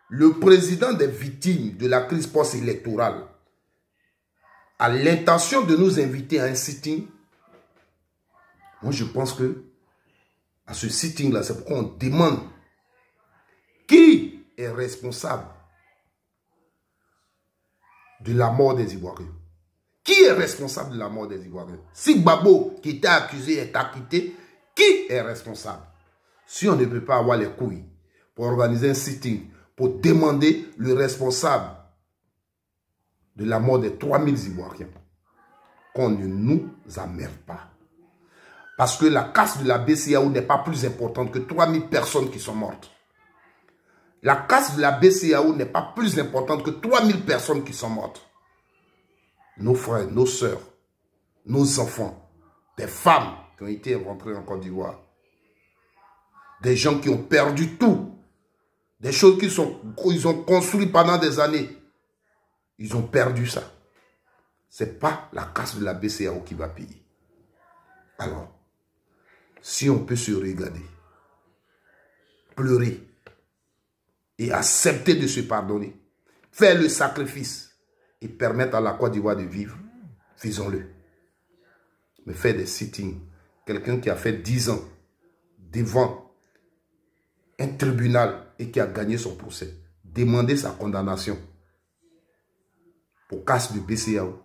le président des victimes de la crise post-électorale a l'intention de nous inviter à un sitting, moi je pense que à ce sitting-là, c'est pourquoi on demande qui est responsable de la mort des Ivoiriens. Qui est responsable de la mort des Ivoiriens? Si Gbagbo, qui était accusé, est acquitté, qui est responsable? Si on ne peut pas avoir les couilles pour organiser un sitting, pour demander le responsable de la mort des 3000 Ivoiriens, qu'on ne nous emmerde pas. Parce que la casse de la BCEAO n'est pas plus importante que 3000 personnes qui sont mortes. La casse de la BCEAO n'est pas plus importante que 3000 personnes qui sont mortes. Nos frères, nos sœurs, nos enfants, des femmes qui ont été rentrées en Côte d'Ivoire, des gens qui ont perdu tout, des choses qu'ils ont construites pendant des années, ils ont perdu ça. Ce n'est pas la casse de la BCEAO qui va payer. Alors, si on peut se regarder, pleurer et accepter de se pardonner, faire le sacrifice et permettre à la Côte d'Ivoire de vivre, faisons-le. Mais faire des sittings, quelqu'un qui a fait 10 ans devant un tribunal et qui a gagné son procès, demander sa condamnation pour casse de BCEAO,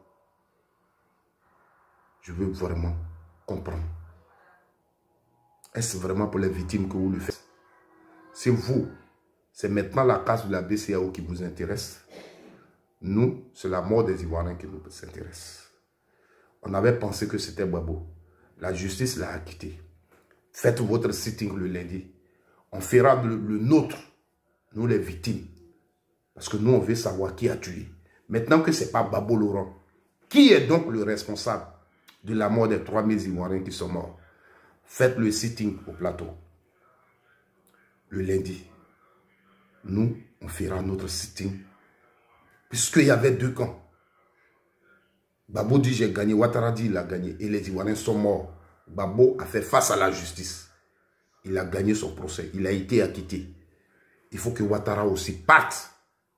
je veux vraiment comprendre. Est-ce vraiment pour les victimes que vous le faites? C'est vous, c'est maintenant la casse de la BCEAO qui vous intéresse. Nous, c'est la mort des Ivoiriens qui nous intéresse. On avait pensé que c'était Gbagbo. La justice l'a acquitté. Faites votre sitting le lundi. On fera le nôtre, nous les victimes. Parce que nous, on veut savoir qui a tué. Maintenant que ce n'est pas Gbagbo Laurent, qui est donc le responsable de la mort des 3000 Ivoiriens qui sont morts? Faites le sitting au plateau. Le lundi, nous, on fera notre sitting. Puisqu'il y avait 2 camps. Gbagbo dit j'ai gagné, Ouattara dit il a gagné. Et les Ivoiriens sont morts. Gbagbo a fait face à la justice. Il a gagné son procès. Il a été acquitté. Il faut que Ouattara aussi parte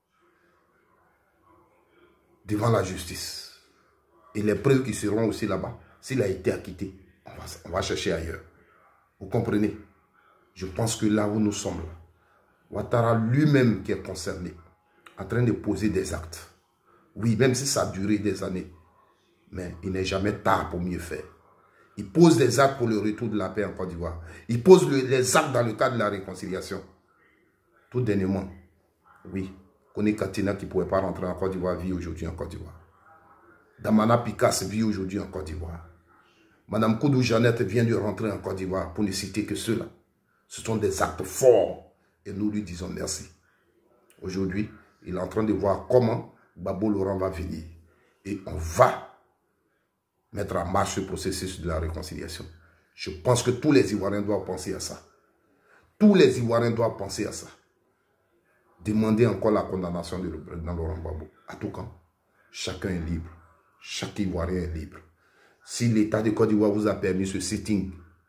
devant la justice. Et les preuves qui seront aussi là-bas, s'il a été acquitté, on va chercher ailleurs. Vous comprenez? Je pense que là où nous sommes, là, Ouattara lui-même qui est concerné, en train de poser des actes. Oui, même si ça a duré des années, mais il n'est jamais tard pour mieux faire. Il pose des actes pour le retour de la paix en Côte d'Ivoire. Il pose les actes dans le cadre de la réconciliation. Tout dernièrement, oui, Kone Katina qui ne pouvait pas rentrer en Côte d'Ivoire vit aujourd'hui en Côte d'Ivoire. Damana Picasse vit aujourd'hui en Côte d'Ivoire. Madame Koudou Jeannette vient de rentrer en Côte d'Ivoire, pour ne citer que ceux-là. Ce sont des actes forts et nous lui disons merci. Aujourd'hui, il est en train de voir comment Gbagbo Laurent va venir. Et on va mettre en marche ce processus de la réconciliation. Je pense que tous les Ivoiriens doivent penser à ça. Tous les Ivoiriens doivent penser à ça. Demander encore la condamnation du président Laurent Gbagbo. À tout camp, chacun est libre. Chaque Ivoirien est libre. Si l'État de Côte d'Ivoire vous a permis ce sitting,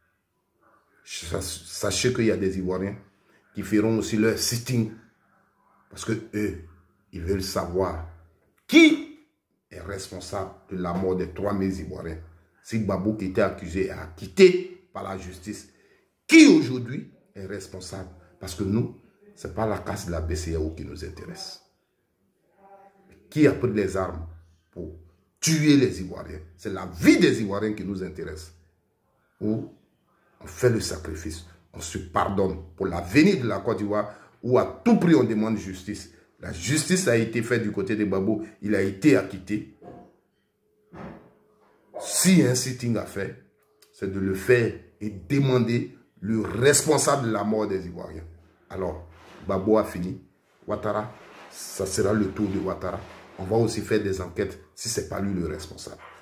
sachez qu'il y a des Ivoiriens qui feront aussi leur sitting. Parce que eux, ils veulent savoir qui est responsable de la mort des 3000 Ivoiriens. Si Gbagbo qui était accusé et acquitté par la justice, qui aujourd'hui est responsable? Parce que nous, ce n'est pas la casse de la BCEAO qui nous intéresse. Qui a pris les armes pour tuer les Ivoiriens? C'est la vie des Ivoiriens qui nous intéresse. Où on fait le sacrifice, on se pardonne pour l'avenir de la Côte d'Ivoire, où à tout prix on demande justice. La justice a été faite du côté de Gbagbo, il a été acquitté. Si un sitting a fait, c'est de le faire et demander le responsable de la mort des Ivoiriens. Alors, Gbagbo a fini. Ouattara, ça sera le tour de Ouattara. On va aussi faire des enquêtes si ce n'est pas lui le responsable.